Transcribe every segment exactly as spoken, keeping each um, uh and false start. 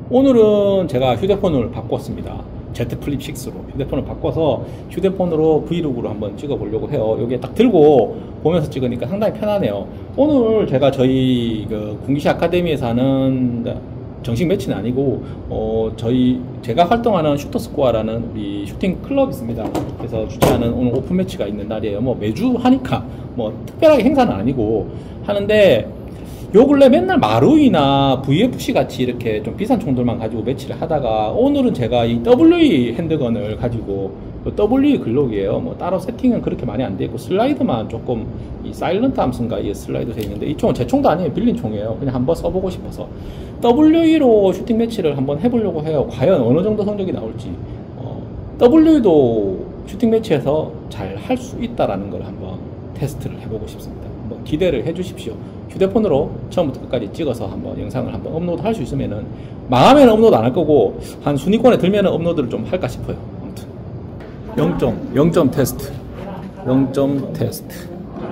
오늘은 제가 휴대폰을 바꿨습니다. Z 플립 식스로 휴대폰을 바꿔서 휴대폰으로 브이로그로 한번 찍어 보려고 해요. 여기에 딱 들고 보면서 찍으니까 상당히 편하네요. 오늘 제가 저희 그 군기시 아카데미에서 하는 정식 매치는 아니고 어 저희 제가 활동하는 슈터스코어라는 우리 슈팅 클럽이 있습니다. 그래서 주최하는 오늘 오픈 매치가 있는 날이에요. 뭐 매주 하니까 뭐 특별하게 행사는 아니고 하는데, 요 근래 맨날 마루이나 브이에프씨 같이 이렇게 좀 비싼 총들만 가지고 매치를 하다가 오늘은 제가 이 더블유이 핸드건을 가지고, 더블유이 글록이에요. 뭐 따로 세팅은 그렇게 많이 안 돼 있고 슬라이드만 조금 이 사일런트 함수인가 이 슬라이드 돼 있는데, 이 총은 제 총도 아니에요. 빌린 총이에요. 그냥 한번 써보고 싶어서 더블유이로 슈팅 매치를 한번 해보려고 해요. 과연 어느 정도 성적이 나올지. 어, 더블유이도 슈팅 매치에서 잘 할 수 있다라는 걸 한번 테스트를 해보고 싶습니다. 한번 기대를 해 주십시오. 휴대폰으로 처음부터 끝까지 찍어서 한번 영상을 한번 업로드 할 수 있으면은, 망하면 업로드 안 할 거고 한 순위권에 들면은 업로드를 좀 할까 싶어요. 아무튼 영 점 영 점 테스트, 영 점 테스트.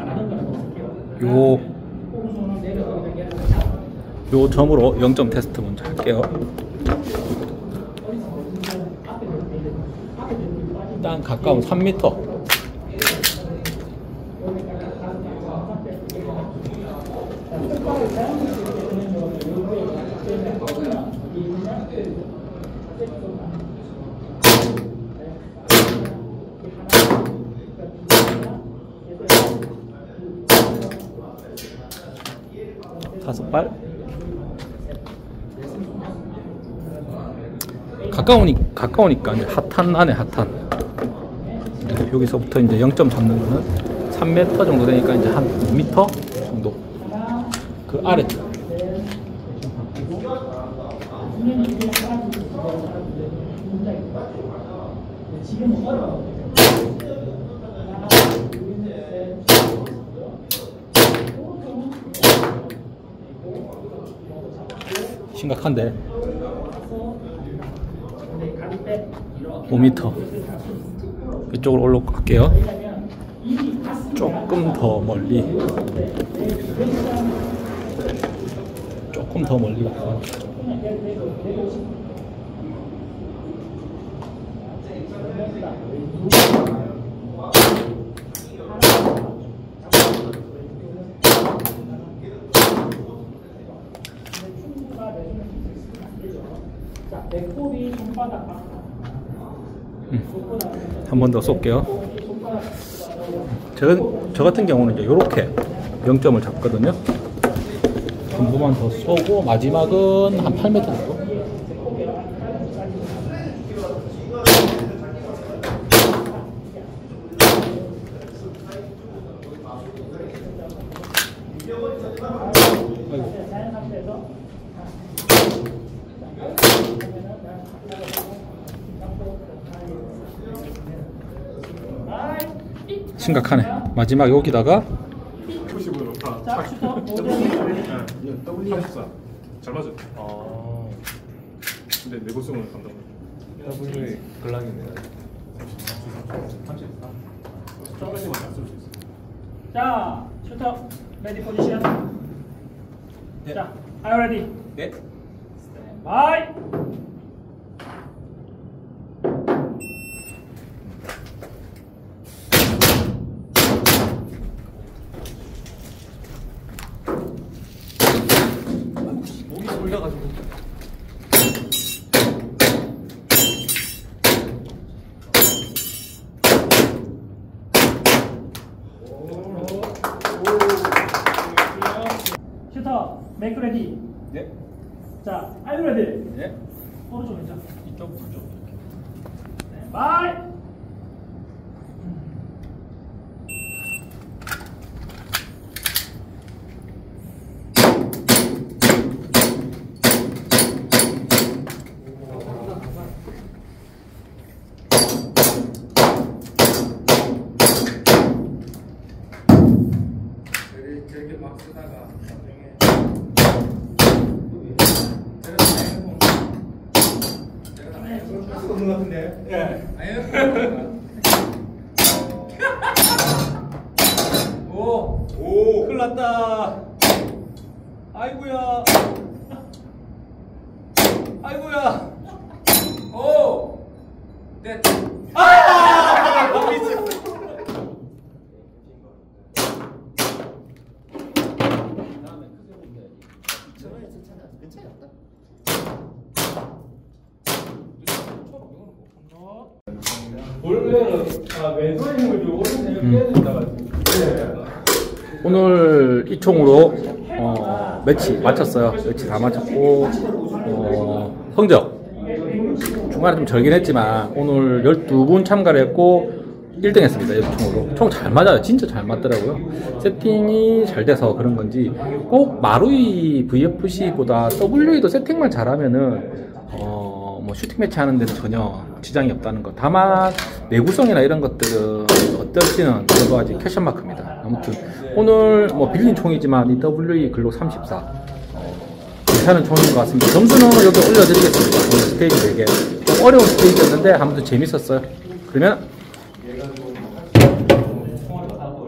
요, 요 점으로 영 점 테스트 먼저 할게요. 일단 가까운 삼 미터. 다섯 발. 가까우니, 가까우니까 이제 핫한 안에 핫한. 여기서부터 이제 영 점 잡는 거는 삼 미터 정도 되니까 이제 한 이 미터 정도. 그 아래쪽. 심각한데. 오 미터. 이쪽으로 올라갈게요. 조금 더 멀리. 조금 더 멀리 가요. 음, 한 번 더 쏠게요. 저, 저 같은 경우는 이제 요렇게 영 점을 잡거든요. 전부만 더 쏘고 마지막은 한 팔 미터 정도. 심각하네. 마지막 여기다가 구십오 높아. 더블유 삼십사. 잘 맞아. 아. 근데 내구성은 감당. 더블유이 글락이네요. 삼십사. 조금씩만 잘 쓸 수 있어. 자, 슈터 레디 포지션. 네. 자, are you ready? 네. 바이. 목이 올려가지고. 슈터 메이크 레디. 네. 자, are you ready? 네. 오른쪽 왼쪽. 이쪽 그쪽. 네, 바이. 저렇게 막 쓰다가 나중에 없는 것 같은데. 예. 아니요. 오. 오. 큰일 났다. 아이고야. 아이고야. 오! 네. 원래는 아, 왼손 힘을 주고 오른손 힘을 빼야 된다. 오늘 이 총으로 어, 매치 마쳤어요. 매치 다 마쳤고 어, 성적 중간에 좀 절긴 했지만 오늘 열두 분 참가를 했고 일 등 했습니다. 이 총으로. 총 잘 맞아요. 진짜 잘 맞더라고요. 세팅이 잘 돼서 그런 건지 꼭 마루이 브이에프씨보다 더블유이도 세팅만 잘하면은 어, 뭐 슈팅 매치 하는 데는 전혀 지장이 없다는 거. 다만 내구성이나 이런 것들은 어떨지는 저도 아직 퀘션 마크입니다. 아무튼 오늘 뭐 빌린 총이지만 이 더블유이 글록 삼십사 어, 괜찮은 총인 것 같습니다. 점수는 여기 올려드리겠습니다. 오늘 스테이지 네 개. 좀 어려운 스테이지였는데 아무튼 재밌었어요. 그러면